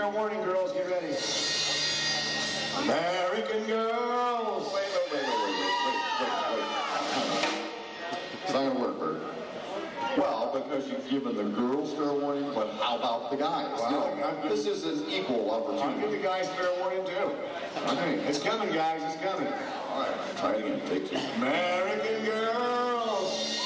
fair warning, girls. Get ready. American girls. Wait. It's not gonna work, Bert. Well, because you've given the girls fair warning, but how about the guys? Well, no, this is an equal opportunity. I'll give the guys fair warning, too. Okay. It's coming, guys. It's coming. All right, try it again. Take two. American girls.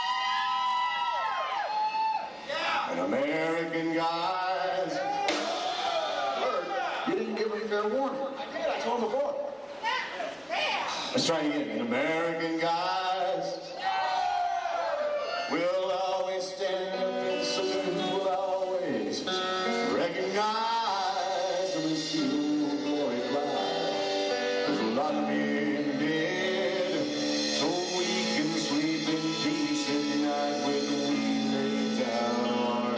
And American guys. Bert, you didn't give me fair warning. I did. I told them before. Let's try it again. And American guys. We'll always stand and salute. We'll always recognize and see the glory fly. There's a lot of men dead, so we can sleep in peace at night when we lay down our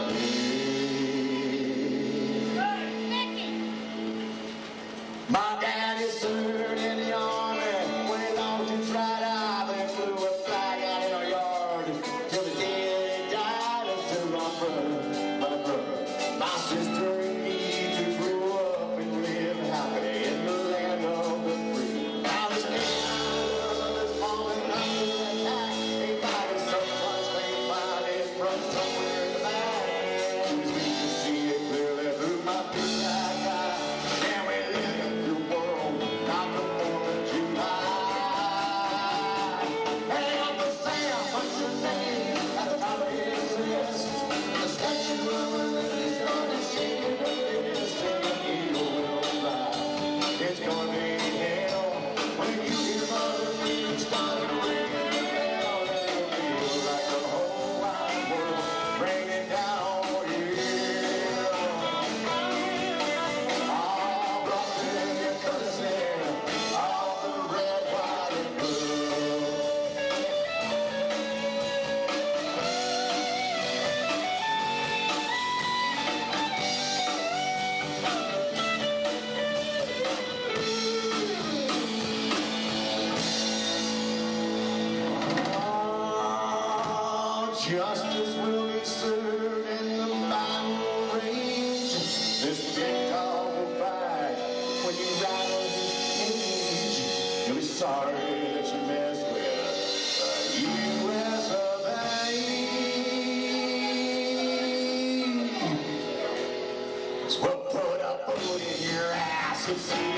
head. My daddy served in the army when he lost his right eye, but he flew a flag out in our yard till the day he died. And still my brother, my sister and me to grow up and live happily in the land of the free. Now this nation is falling under attack. They fight us so much they find it from somewhere in the back. Too sweet to see it clearly through my big black eye. Now we live in the world, not the 4th of July. Hey, Uncle Sam, what's your name? At the top of his list, the Statue of Liberty's gonna shake it with this, and the eagle will fly. It's gonna be hell when you hear Mother Freedom starting to ring the bell. It'll feel like the whole wide world raining down on you. All brought to the courtesy of the red, white, and blue. Justice will be served in the battle range. This big dog will fight when you rattle his cage. You'll be sorry that you messed with the U.S. of A. So we'll put a boot in your ass and see